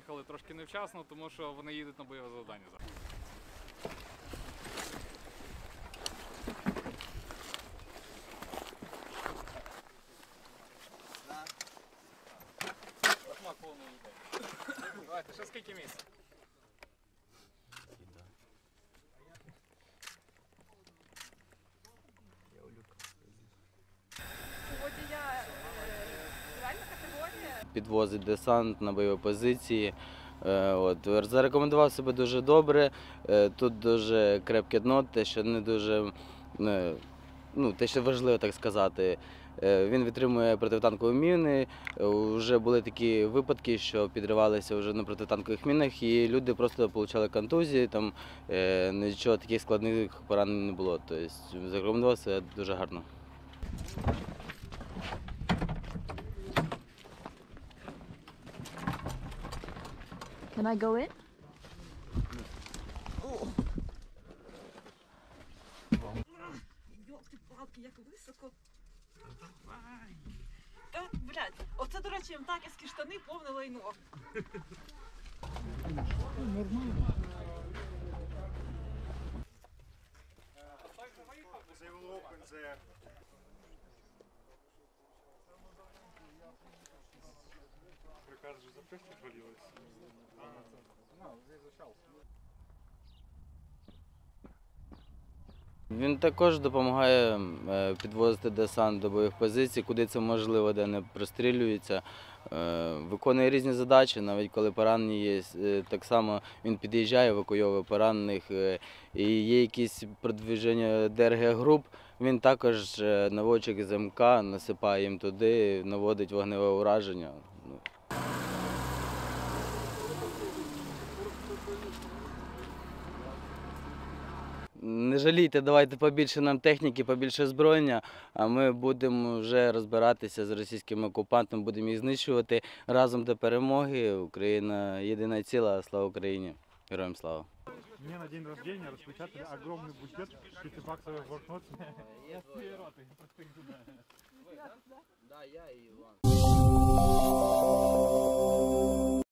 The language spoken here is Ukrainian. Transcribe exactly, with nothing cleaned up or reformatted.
приїхали трошки невчасно, тому що вони їдуть на бойове завдання зараз. Давайте, ще скільки місць? Водія реальна категорія. Підвозить десант на бойові позиції. От, зарекомендував себе дуже добре. Тут дуже крепке дно, те, що не дуже, ну, те, що важливо, так сказати. Він витримує протитанкові міни. Вже були такі випадки, що підривалися вже на протитанкових мінах, і люди просто отримали контузії, там нічого таких складних поранень не було. Тобто, зарекомендував себе дуже гарно. Can I go in? Йолки-палки, як високо. Та, блядь, оце, до речі, МТАКівські штани повне лайно. Нормально. Приказ же запрещать валилось. Він також допомагає підвозити десант до бойових позицій, куди це можливо, де не прострілюється. Виконує різні задачі, навіть коли поранені є, так само він під'їжджає, евакуйовує поранених. І є якісь продвіження ДРГ-груп, він також наводчик з ем ка, насипає їм туди, наводить вогневе ураження. Не жалійте, давайте побільше нам техніки, побільше озброєння, а ми будемо вже розбиратися з російськими окупантами, будемо їх знищувати разом до перемоги. Україна єдина ціла, слава Україні! Героям слава! Мне на день рождения распечатали огромный букет пятибаксовых блокнот. Я з цієї роти, я просто їх знаю. Да, я і Іван.